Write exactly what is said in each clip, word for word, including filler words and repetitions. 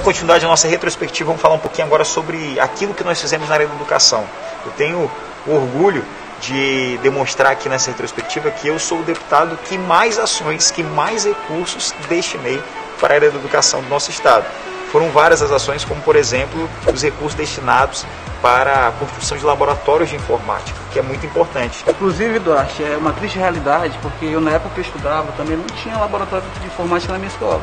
continuidade à nossa retrospectiva, vamos falar um pouquinho agora sobre aquilo que nós fizemos na área da educação. Eu tenho o orgulho de demonstrar aqui nessa retrospectiva que eu sou o deputado que mais ações, que mais recursos destinei para a área da educação do nosso estado. Foram várias as ações, como por exemplo, os recursos destinados para a construção de laboratórios de informática, que é muito importante. Inclusive, Duarte, é uma triste realidade, porque eu na época que eu estudava também não tinha laboratório de informática na minha escola.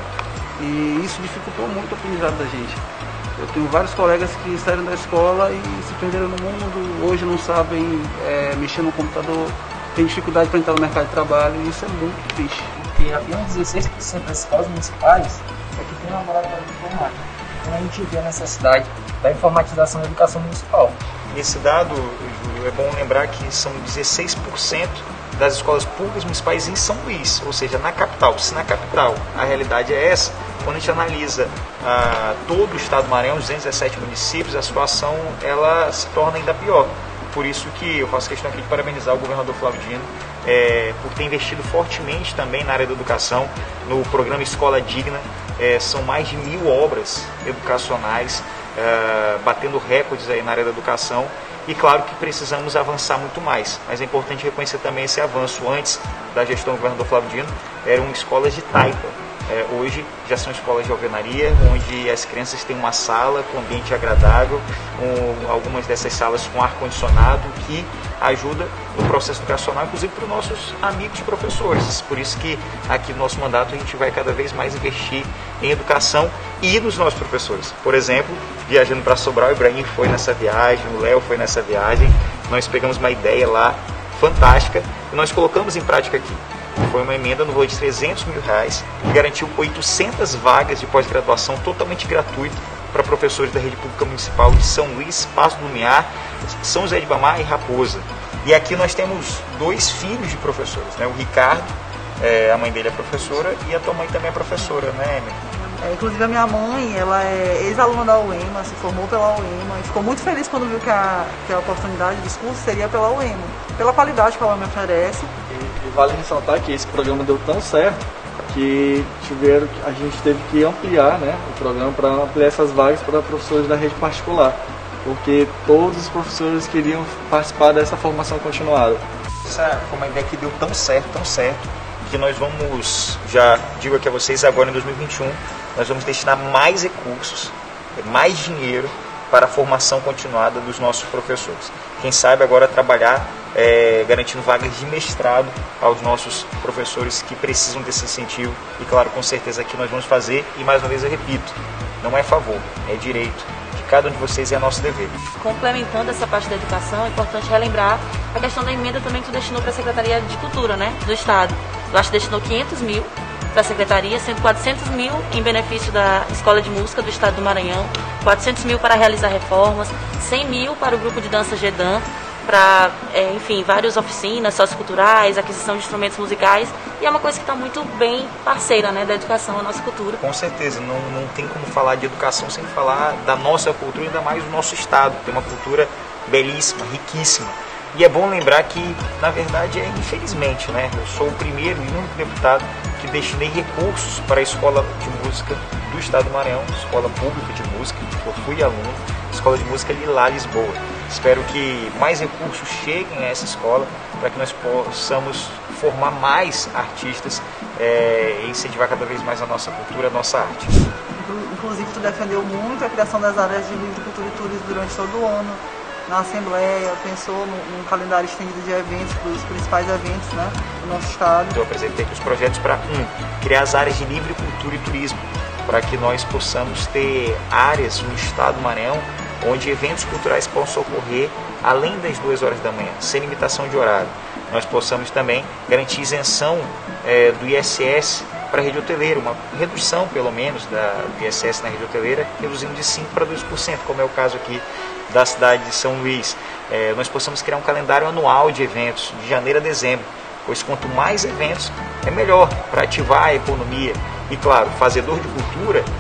E isso dificultou muito o aprendizado da gente. Eu tenho vários colegas que saíram da escola e se perderam no mundo, hoje não sabem é, mexer no computador, têm dificuldade para entrar no mercado de trabalho, e isso é muito triste. Porque apenas dezesseis por cento das escolas municipais é que tem um laboratório de informática. Então a gente vê a necessidade da informatização da educação municipal. Esse dado, Júlio, é bom lembrar que são dezesseis por cento das escolas públicas municipais em São Luís, ou seja, na capital. Se na capital a realidade é essa, quando a gente analisa ah, todo o estado do Maranhão, os duzentos e dezessete municípios, a situação ela se torna ainda pior. Por isso que eu faço questão aqui de parabenizar o governador Flávio Dino é, por ter investido fortemente também na área da educação, no programa Escola Digna. É, são mais de mil obras educacionais, é, batendo recordes aí na área da educação. E claro que precisamos avançar muito mais, mas é importante reconhecer também esse avanço. Antes da gestão do governador Flávio Dino, eram escolas de taipa. É, hoje já são escolas de alvenaria, onde as crianças têm uma sala com ambiente agradável, um, algumas dessas salas com ar-condicionado, que ajuda no processo educacional, inclusive para os nossos amigos professores. Por isso que aqui no nosso mandato a gente vai cada vez mais investir em educação e nos nossos professores. Por exemplo, viajando para Sobral, o Ibrahim foi nessa viagem, o Léo foi nessa viagem, nós pegamos uma ideia lá fantástica e nós colocamos em prática aqui. Foi uma emenda no valor de trezentos mil reais, que garantiu oitocentas vagas de pós-graduação totalmente gratuita para professores da rede pública municipal de São Luís, Passo do Lumiar, São José de Ibamar e Raposa. E aqui nós temos dois filhos de professores, né? O Ricardo, é, a mãe dele é professora, e a tua mãe também é professora, né, Emily? É, inclusive a minha mãe, ela é ex-aluna da U E M A, se formou pela U E M A e ficou muito feliz quando viu que a, que a oportunidade dos cursos seria pela U E M A, pela qualidade que a U E M A oferece. E, e vale ressaltar que esse programa deu tão certo que tiveram, a gente teve que ampliar, né, o programa para ampliar essas vagas para professores da rede particular, porque todos os professores queriam participar dessa formação continuada. Essa foi uma ideia que deu tão certo, tão certo, que nós vamos, já digo aqui a vocês, agora em dois mil e vinte e um, nós vamos destinar mais recursos, mais dinheiro para a formação continuada dos nossos professores. Quem sabe agora trabalhar é, garantindo vagas de mestrado aos nossos professores que precisam desse incentivo. E claro, com certeza aqui nós vamos fazer, e mais uma vez eu repito, não é favor, é direito de cada um de vocês, é nosso dever. Complementando essa parte da educação, é importante relembrar a questão da emenda também que tu destinou para a Secretaria de Cultura, né, do Estado. Eu acho que destinou quinhentos mil para a Secretaria, sendo quatrocentos mil em benefício da Escola de Música do Estado do Maranhão, quatrocentos mil para realizar reformas, cem mil para o grupo de dança Gedan, para, é, enfim, várias oficinas socioculturais, aquisição de instrumentos musicais, e é uma coisa que está muito bem parceira, né, da educação, a nossa cultura. Com certeza, não, não tem como falar de educação sem falar da nossa cultura, ainda mais do nosso estado, tem uma cultura belíssima, riquíssima. E é bom lembrar que, na verdade, é infelizmente, né, eu sou o primeiro e único deputado que destinei recursos para a Escola de Música do Estado do Maranhão, Escola Pública de Música, que eu fui aluno, Escola de Música Lilá, Lisboa. Espero que mais recursos cheguem a essa escola para que nós possamos formar mais artistas é, e incentivar cada vez mais a nossa cultura, a nossa arte. Inclusive, tu defendeu muito a criação das áreas de livre cultura e turismo durante todo o ano. Na Assembleia, pensou num calendário estendido de eventos, dos principais eventos, né, do nosso estado. Eu apresentei aqui os projetos para, um, criar as áreas de livre cultura e turismo, para que nós possamos ter áreas no estado do Maranhão onde eventos culturais possam ocorrer além das duas horas da manhã, sem limitação de horário. Nós possamos também garantir isenção é, do I S S para a rede hoteleira, uma redução pelo menos da, do I S S na rede hoteleira, reduzindo de cinco por cento para dois por cento, como é o caso aqui da cidade de São Luís. É, nós possamos criar um calendário anual de eventos, de janeiro a dezembro, pois quanto mais eventos, é melhor para ativar a economia. E claro, fazedor de cultura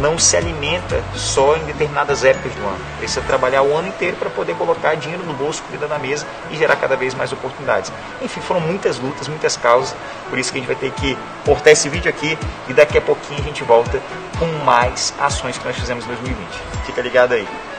não se alimenta só em determinadas épocas do ano. Precisa trabalhar o ano inteiro para poder colocar dinheiro no bolso, comida na mesa e gerar cada vez mais oportunidades. Enfim, foram muitas lutas, muitas causas, por isso que a gente vai ter que cortar esse vídeo aqui e daqui a pouquinho a gente volta com mais ações que nós fizemos em dois mil e vinte. Fica ligado aí.